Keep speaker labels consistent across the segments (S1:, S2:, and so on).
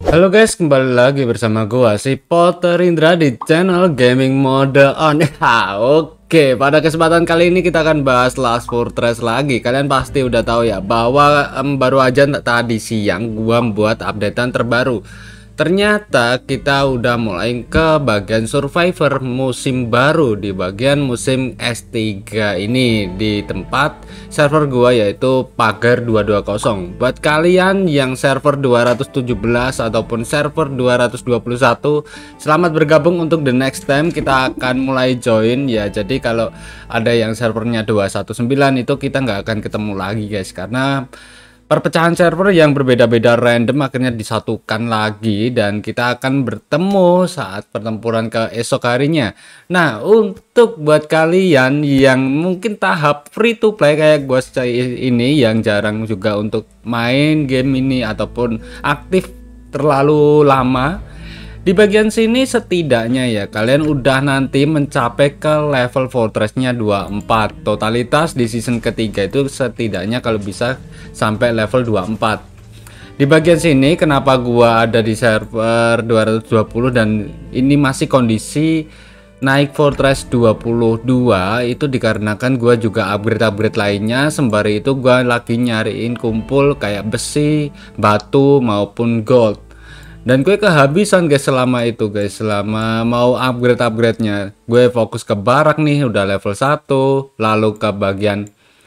S1: Halo guys, kembali lagi bersama gua si Potter Indra di channel Gaming Mode On. Oke, pada kesempatan kali ini kita akan bahas Last Fortress lagi. Kalian pasti udah tahu ya bahwa baru aja tadi siang gua membuat updatean terbaru. Ternyata kita udah mulai ke bagian Survivor musim baru di bagian musim S3 ini di tempat server gua yaitu Pagar 220. Buat kalian yang server 217 ataupun server 221, selamat bergabung untuk the next time kita akan mulai join ya. Jadi kalau ada yang servernya 219 itu kita nggak akan ketemu lagi guys, karena perpecahan server yang berbeda-beda random akhirnya disatukan lagi dan kita akan bertemu saat pertempuran keesok harinya. Nah, untuk buat kalian yang mungkin tahap free to play kayak gue ini yang jarang juga untuk main game ini ataupun aktif terlalu lama, di bagian sini setidaknya ya kalian udah nanti mencapai ke level fortressnya 24. Totalitas di season ketiga itu setidaknya kalau bisa sampai level 24. Di bagian sini kenapa gua ada di server 220 dan ini masih kondisi naik fortress 22 itu dikarenakan gua juga upgrade lainnya, sembari itu gua lagi nyariin kumpul kayak besi, batu maupun gold. Dan gue kehabisan guys selama itu guys, selama mau upgrade-nya gue fokus ke barak nih udah level 1, lalu ke bagian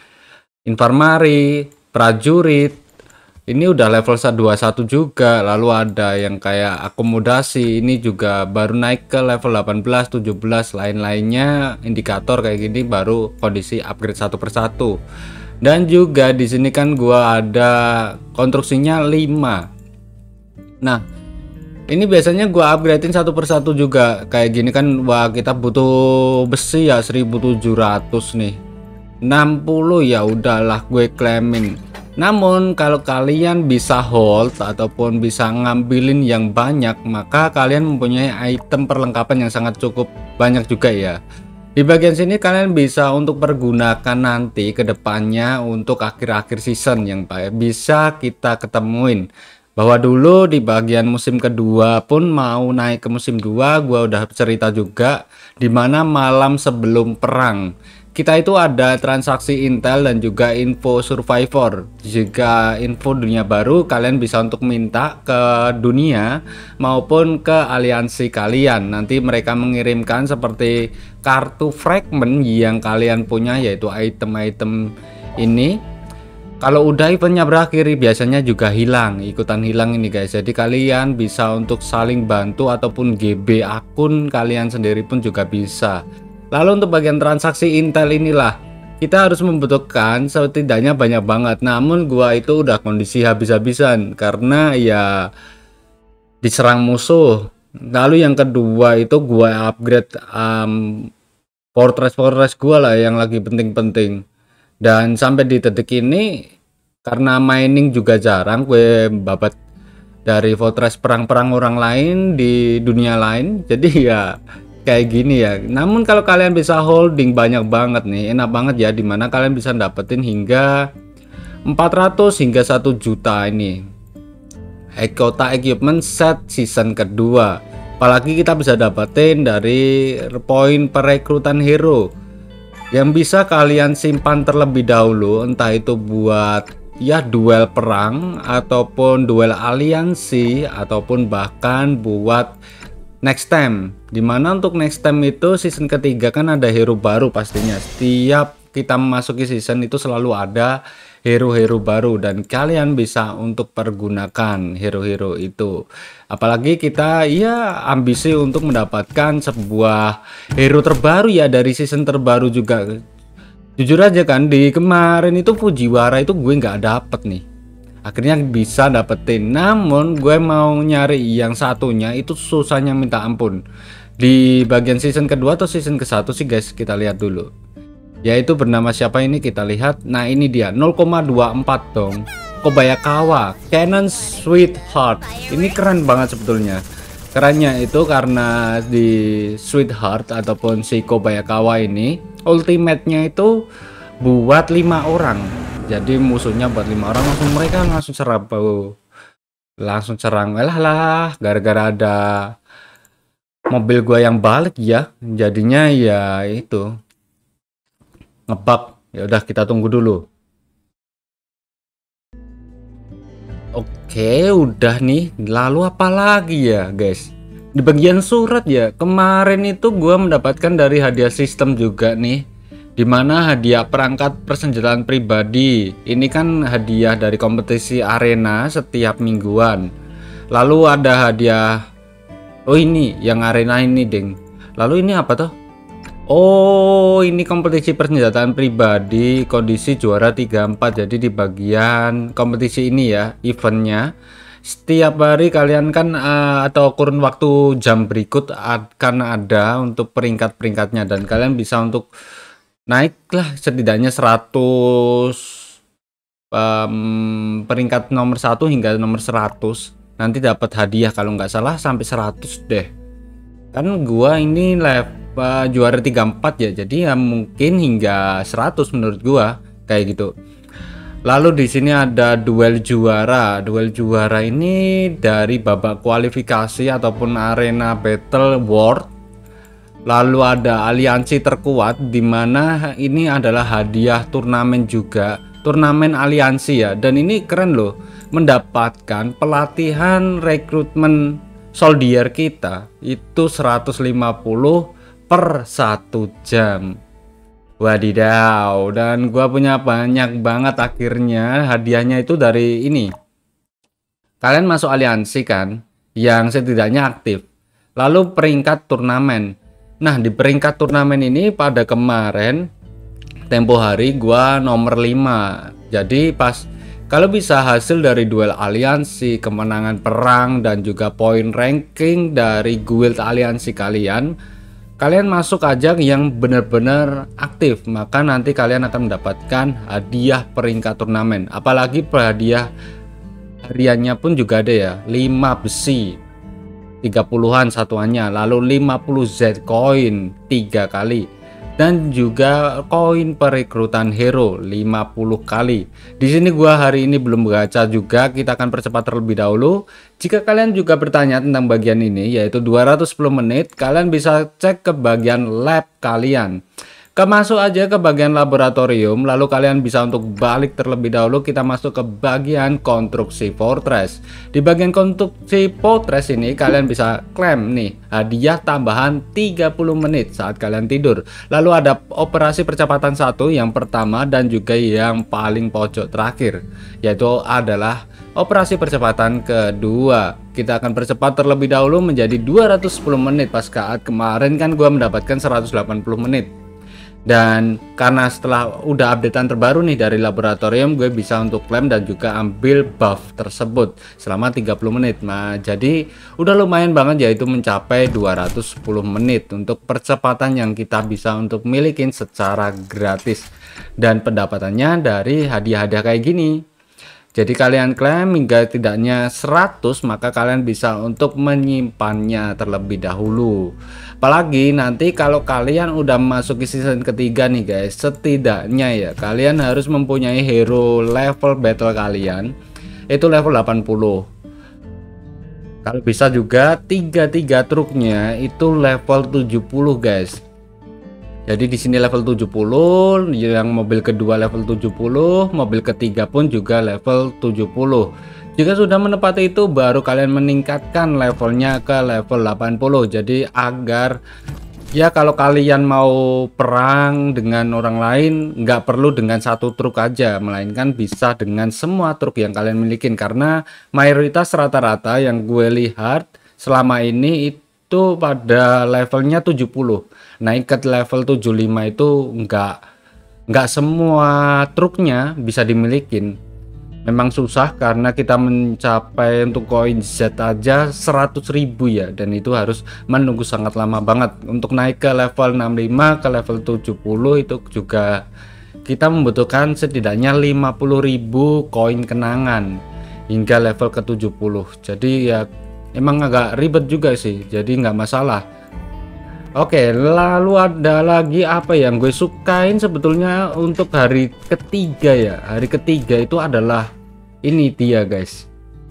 S1: infirmary, prajurit ini udah level 21 juga, lalu ada yang kayak akomodasi ini juga baru naik ke level 18, 17, lain-lainnya indikator kayak gini baru kondisi upgrade satu persatu. Dan juga di sini kan gua ada konstruksinya 5. Nah, ini biasanya gua upgradein satu persatu juga kayak gini kan. Wah, kita butuh besi ya 1700 nih. 60 ya udahlah gue claiming. Namun kalau kalian bisa hold ataupun bisa ngambilin yang banyak, maka kalian mempunyai item perlengkapan yang sangat cukup banyak juga ya. Di bagian sini kalian bisa untuk pergunakan nanti ke depannya untuk akhir-akhir season yang bisa kita ketemuin. Bahwa dulu di bagian musim kedua pun mau naik ke musim 2 gua udah cerita juga, dimana malam sebelum perang kita itu ada transaksi intel dan juga info survivor. Jika info dunia baru kalian bisa untuk minta ke dunia maupun ke aliansi kalian, nanti mereka mengirimkan seperti kartu fragment yang kalian punya yaitu item-item ini. Kalau udah eventnya berakhir biasanya juga hilang, ikutan hilang ini guys. Jadi kalian bisa untuk saling bantu ataupun GB akun kalian sendiri pun juga bisa. Lalu untuk bagian transaksi intel inilah kita harus membutuhkan setidaknya banyak banget. Namun gua itu udah kondisi habis-habisan karena ya diserang musuh. Lalu yang kedua itu gua upgrade fortress gua lah yang lagi penting-penting. Dan sampai di detik ini karena mining juga jarang, gue babat dari fortress perang-perang orang lain di dunia lain, jadi ya kayak gini ya. Namun kalau kalian bisa holding banyak banget nih, enak banget ya, dimana kalian bisa dapetin hingga 400 hingga 1 juta ini kota equipment set season kedua. Apalagi kita bisa dapetin dari poin perekrutan hero yang bisa kalian simpan terlebih dahulu, entah itu buat ya duel perang ataupun duel aliansi ataupun bahkan buat next time. Dimana untuk next time itu season ketiga kan ada hero baru pastinya. Setiap kita memasuki season itu selalu ada hero-hero baru dan kalian bisa untuk pergunakan hero-hero itu. Apalagi kita ya ambisi untuk mendapatkan sebuah hero terbaru ya dari season terbaru juga. Jujur aja kan di kemarin itu Fujiwara itu gue nggak dapet nih. Akhirnya bisa dapetin, namun gue mau nyari yang satunya itu susahnya minta ampun. Di bagian season kedua atau season ke-1 sih guys, kita lihat dulu. Yaitu bernama siapa ini, kita lihat. Nah ini dia 0,24 dong, Kobayakawa Cannon Sweetheart. Ini keren banget sebetulnya. Kerennya itu karena di Sweetheart ataupun si Kobayakawa ini ultimate-nya itu buat 5 orang. Jadi musuhnya buat 5 orang langsung mereka langsung serbu. langsung serang. Elah lah, gara-gara ada mobil gua yang balik ya, jadinya ya itu ngebug. Ya udah kita tunggu dulu. Oke, udah nih. Lalu apa lagi ya, guys? Di bagian surat ya, kemarin itu gua mendapatkan dari hadiah sistem juga nih. Dimana hadiah perangkat persenjataan pribadi. Ini kan hadiah dari kompetisi arena setiap mingguan. Lalu ada hadiah. Oh ini yang arena ini, ding. Lalu ini apa tuh? Oh, ini kompetisi persenjataan pribadi, kondisi juara 34. Jadi di bagian kompetisi ini ya, eventnya setiap hari kalian kan atau kurun waktu jam berikut akan ada untuk peringkat-peringkatnya, dan kalian bisa untuk naiklah setidaknya 100 peringkat nomor 1 hingga nomor 100. Nanti dapat hadiah kalau nggak salah sampai 100 deh. Kan gua ini level juara 34 ya, jadi ya mungkin hingga 100 menurut gua kayak gitu. Lalu di sini ada duel juara. Duel juara ini dari babak kualifikasi ataupun arena battle world. Lalu ada aliansi terkuat, di mana ini adalah hadiah turnamen juga, turnamen aliansi ya. Dan ini keren loh, mendapatkan pelatihan rekrutmen soldier kita itu 150 per 1 jam. Wadidaw, dan gua punya banyak banget akhirnya hadiahnya itu dari ini. Kalian masuk aliansi kan, yang setidaknya aktif. Lalu peringkat turnamen. Nah, di peringkat turnamen ini pada kemarin tempo hari gua nomor 5. Jadi pas kalau bisa hasil dari duel aliansi, kemenangan perang, dan juga poin ranking dari guild aliansi kalian, kalian masuk aja yang benar-benar aktif, maka nanti kalian akan mendapatkan hadiah peringkat turnamen. Apalagi hadiah hariannya pun juga ada ya, 5 besi 30-an satuannya, lalu 50 Z coin 3 kali, dan juga koin perekrutan hero 50 kali. Di sini gua hari ini belum gacha juga, kita akan percepat terlebih dahulu. Jika kalian juga bertanya tentang bagian ini, yaitu 210 menit, kalian bisa cek ke bagian lab kalian. Masuk aja ke bagian laboratorium, lalu kalian bisa untuk balik terlebih dahulu. Kita masuk ke bagian konstruksi fortress. Di bagian konstruksi fortress ini kalian bisa klaim nih hadiah tambahan 30 menit saat kalian tidur. Lalu ada operasi percepatan 1 yang pertama, dan juga yang paling pojok terakhir, yaitu adalah operasi percepatan kedua. Kita akan percepat terlebih dahulu menjadi 210 menit. Pas saat kemarin kan gua mendapatkan 180 menit. Dan karena setelah udah updatean terbaru nih dari laboratorium, gue bisa untuk klaim dan juga ambil buff tersebut selama 30 menit. Nah, jadi udah lumayan banget, yaitu mencapai 210 menit untuk percepatan yang kita bisa untuk milikin secara gratis, dan pendapatannya dari hadiah-hadiah kayak gini. Jadi kalian klaim hingga tidaknya 100, maka kalian bisa untuk menyimpannya terlebih dahulu. Apalagi nanti kalau kalian udah masuk ke season ketiga nih guys, setidaknya ya kalian harus mempunyai hero level battle kalian itu level 80. Kalau bisa juga 33 truknya itu level 70 guys. Jadi di sini level 70, yang mobil kedua level 70, mobil ketiga pun juga level 70. Jika sudah menepati itu, baru kalian meningkatkan levelnya ke level 80. Jadi agar ya kalau kalian mau perang dengan orang lain, nggak perlu dengan satu truk aja, melainkan bisa dengan semua truk yang kalian milikin. Karena mayoritas rata-rata yang gue lihat selama ini itu pada levelnya 70. Naik ke level 75 itu nggak semua truknya bisa dimilikin. Memang susah karena kita mencapai untuk koin Z aja 100.000 ya, dan itu harus menunggu sangat lama banget. Untuk naik ke level 65 ke level 70 itu juga kita membutuhkan setidaknya 50.000 koin kenangan hingga level ke 70. Jadi ya emang agak ribet juga sih, jadi nggak masalah. Oke, lalu ada lagi apa yang gue sukain sebetulnya untuk hari ketiga ya. Hari ketiga itu adalah ini dia guys.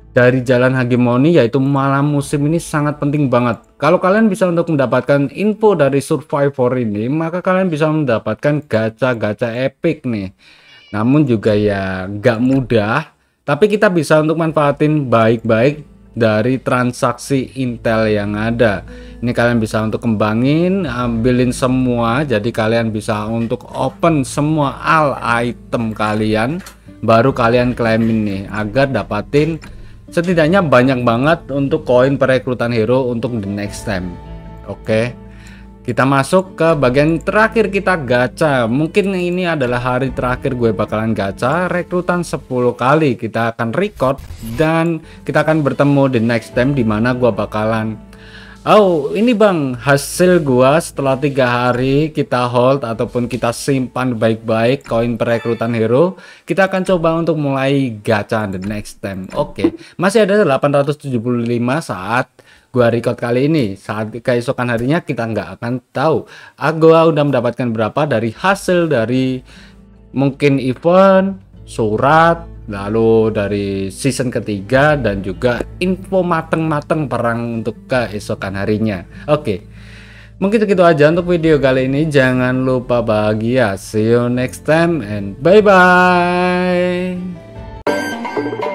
S1: dari jalan hegemoni, yaitu malam musim ini sangat penting banget. Kalau kalian bisa untuk mendapatkan info dari Survivor ini, maka kalian bisa mendapatkan gacha-gacha epic nih. Namun juga ya nggak mudah, tapi kita bisa untuk manfaatin baik-baik dari transaksi Intel yang ada. Ini kalian bisa untuk kembangin, ambilin semua, jadi kalian bisa untuk open semua all item kalian, baru kalian claimin nih agar dapatin setidaknya banyak banget untuk koin perekrutan hero untuk the next time. Oke, kita masuk ke bagian terakhir, kita gacha. Mungkin ini adalah hari terakhir gue bakalan gacha rekrutan 10 kali. Kita akan record dan kita akan bertemu the next time, dimana gue bakalan ini bang, hasil gua setelah 3 hari kita hold ataupun kita simpan baik-baik koin perekrutan hero. Kita akan coba untuk mulai gacha the next time. Oke, masih ada 875 saat gua record kali ini. Saat keesokan harinya kita nggak akan tahu gua udah mendapatkan berapa dari hasil dari mungkin event, surat, lalu dari season ketiga, dan juga info mateng-mateng perang untuk keesokan harinya. Oke, mungkin segitu aja untuk video kali ini. Jangan lupa bahagia. See you next time and bye bye.